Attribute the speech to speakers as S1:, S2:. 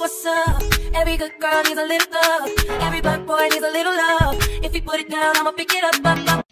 S1: what's up. Every good girl needs a little love. Every black boy needs a little love. If you put it down, I'ma pick it up, up, up.